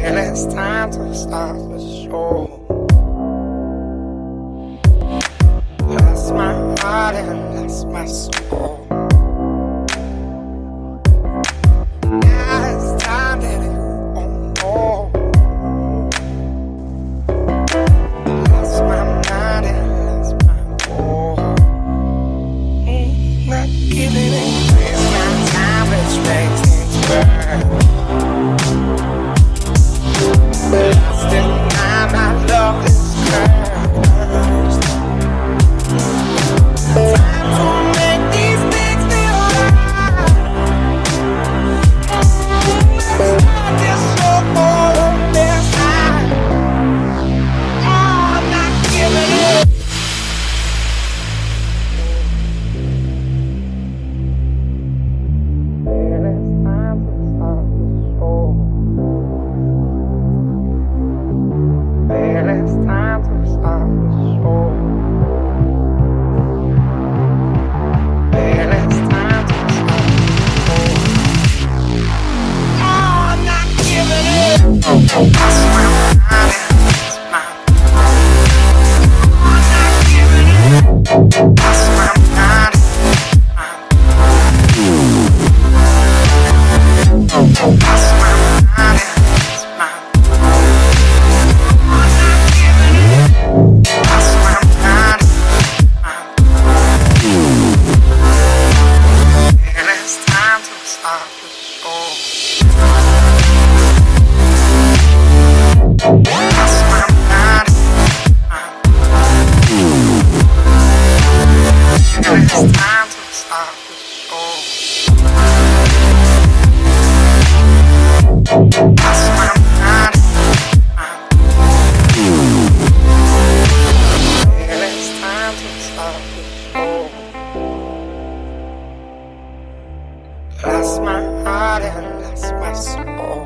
And it's time to start for sure. Lost my heart and lost my soul. Now it's time that you won't know. Lost my mind and lost my soul. Not giving it. It's not time, let's raise things burn. Lost in time, my love is cursed. Time to make these things feel right. Let's start this show on their side. Oh, I'm not giving it. And it's time to start the show. And it's time to start the show. And it's time to start the show. Oh, I'm not giving it. That's my mind, that's my I'm not giving it. That's my mind, that's my mind, that's my I'm not giving it. That's my mind, and it's time to start the show. That's my mind, and it's time to start the show. That's my mind, and it's time to start the show. Lost my heart and lost my soul.